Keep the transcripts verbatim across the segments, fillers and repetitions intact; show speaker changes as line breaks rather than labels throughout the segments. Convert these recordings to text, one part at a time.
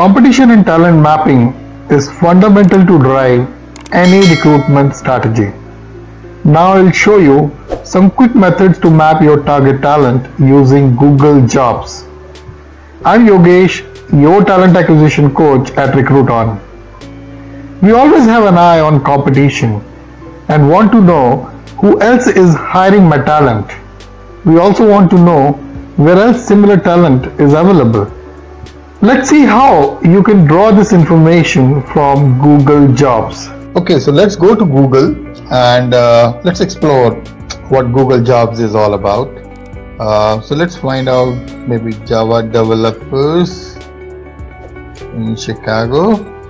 Competition in talent mapping is fundamental to drive any recruitment strategy. Now I'll show you some quick methods to map your target talent using Google Jobs. I'm Yogesh, your talent acquisition coach at Recruiton. We always have an eye on competition and want to know who else is hiring my talent. We also want to know where else similar talent is available. Let's see how you can draw this information from Google Jobs. Okay, so let's go to Google and uh, let's explore what Google Jobs is all about. Uh, so let's find out maybe Java developers in Chicago.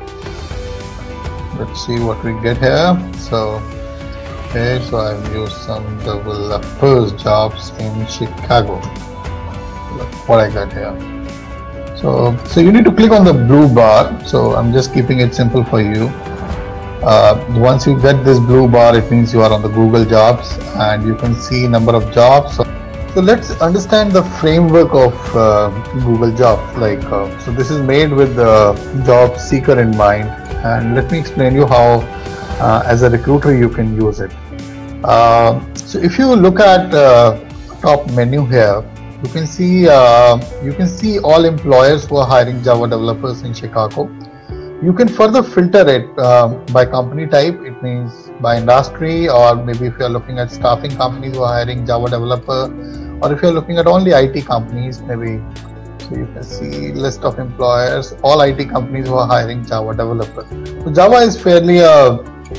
Let's see what we get here. So okay, so I've used some developers jobs in Chicago. Look what I got here. So, so you need to click on the blue bar. So I'm just keeping it simple for you. Uh, once you get this blue bar, it means you are on the Google Jobs and you can see number of jobs. So, so let's understand the framework of uh, Google Jobs. Like, uh, so this is made with the job seeker in mind. And let me explain you how, uh, as a recruiter, you can use it. Uh, so if you look at uh, top menu here, you can see uh, you can see all employers who are hiring Java developers in Chicago. You can further filter it uh, by company type. It means by industry, or maybe if you are looking at staffing companies who are hiring Java developer, or if you are looking at only I T companies, maybe. So you can see list of employers, all I T companies who are hiring Java developers. So Java is fairly a,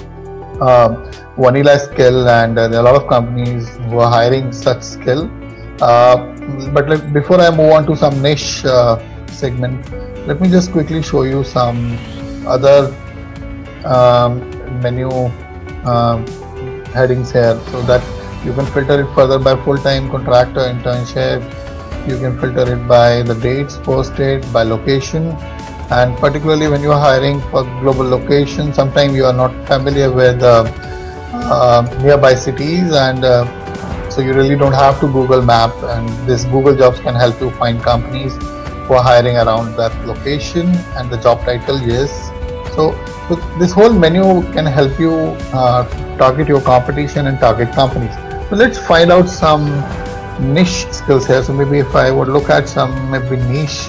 a vanilla skill, and uh, there are a lot of companies who are hiring such skill. Uh, but let, before I move on to some niche uh, segment, let me just quickly show you some other um, menu um, headings here, so that you can filter it further by full-time, contractor, internship. You can filter it by the dates posted, by location, and particularly when you are hiring for global location, sometimes you are not familiar with uh, uh, nearby cities, and uh, so you really don't have to Google map, and this Google Jobs can help you find companies who are hiring around that location, and the job title, yes. So, so this whole menu can help you uh, target your competition and target companies. So let's find out some niche skills here. So maybe if I would look at some maybe niche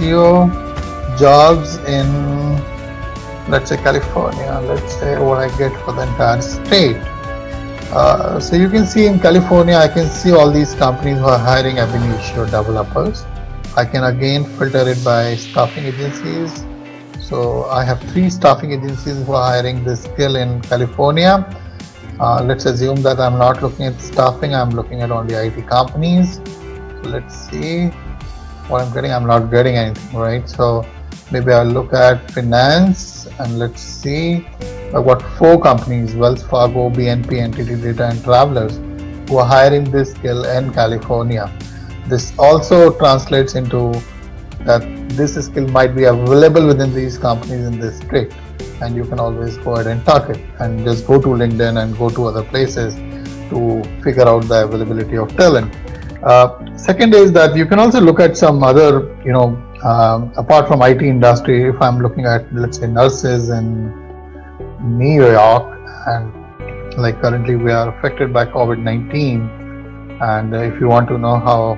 jobs in, let's say, California, let's say what I get for the entire state. Uh, so you can see in California, I can see all these companies who are hiring ab initio developers. I can again filter it by staffing agencies. So I have three staffing agencies who are hiring this skill in California. Uh, let's assume that I'm not looking at staffing, I'm looking at only I T companies. So let's see what I'm getting. I'm not getting anything, right? So maybe I'll look at finance, and let's see. I've got four companies, Wells Fargo, B N P, Entity Data, and Travelers, who are hiring this skill in California. This also translates into that this skill might be available within these companies in this state, and you can always go ahead and target and just go to LinkedIn and go to other places to figure out the availability of talent. Uh, second is that you can also look at some other, you know, um, apart from I T industry. If I'm looking at, let's say, nurses in New York, and like currently we are affected by COVID nineteen, and if you want to know how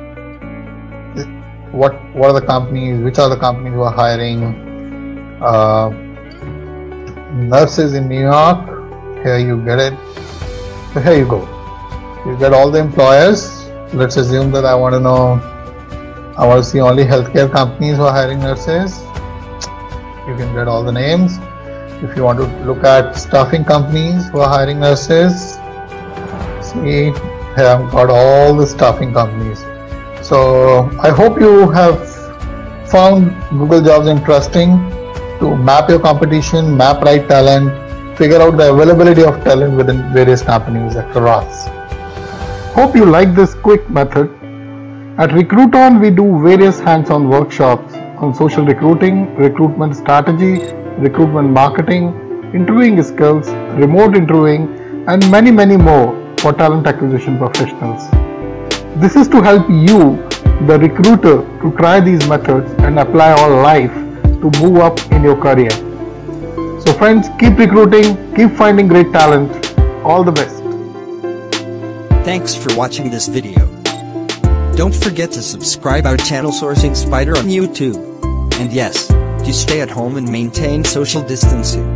what what are the companies, which are the companies who are hiring uh, nurses in New York, here you get it. So here you go, you get all the employers. Let's assume that I want to know, I want to see only healthcare companies who are hiring nurses. You can get all the names. If you want to look at staffing companies who are hiring nurses, see, here I've got all the staffing companies. So I hope you have found Google Jobs interesting to map your competition, map right talent, figure out the availability of talent within various companies across. Hope you like this quick method. At Recruiton, we do various hands-on workshops on social recruiting, recruitment strategy, recruitment marketing, interviewing skills, remote interviewing, and many many more for talent acquisition professionals. This is to help you, the recruiter, to try these methods and apply all life to move up in your career. So friends, keep recruiting, keep finding great talent. All the best.
Thanks for watching this video. Don't forget to subscribe our channel Sourcing Spider on YouTube. And yes, to stay at home and maintain social distancing.